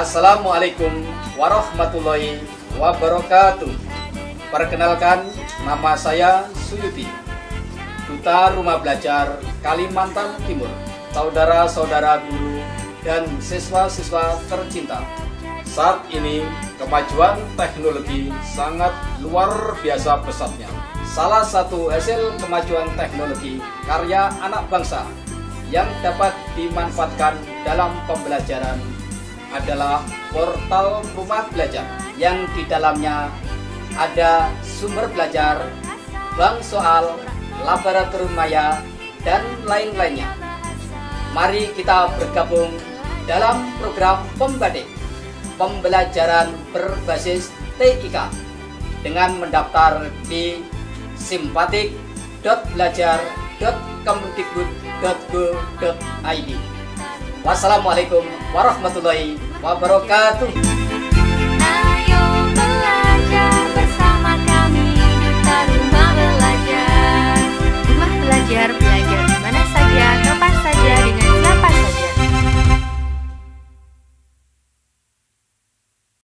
Assalamualaikum warahmatullahi wabarakatuh. Perkenalkan, nama saya Suyuti, Duta Rumah Belajar Kalimantan Timur. Saudara-saudara guru dan siswa-siswa tercinta, saat ini kemajuan teknologi sangat luar biasa pesatnya. Salah satu hasil kemajuan teknologi karya anak bangsa yang dapat dimanfaatkan dalam pembelajaran adalah portal Rumah Belajar, yang di dalamnya ada sumber belajar, bank soal, laboratorium maya, dan lain-lainnya. Mari kita bergabung dalam program Pembadik, pembelajaran berbasis TIK, dengan mendaftar di simpatik.belajar.kemdikbud.go.id. Wassalamualaikum warahmatullahi wabarakatuh.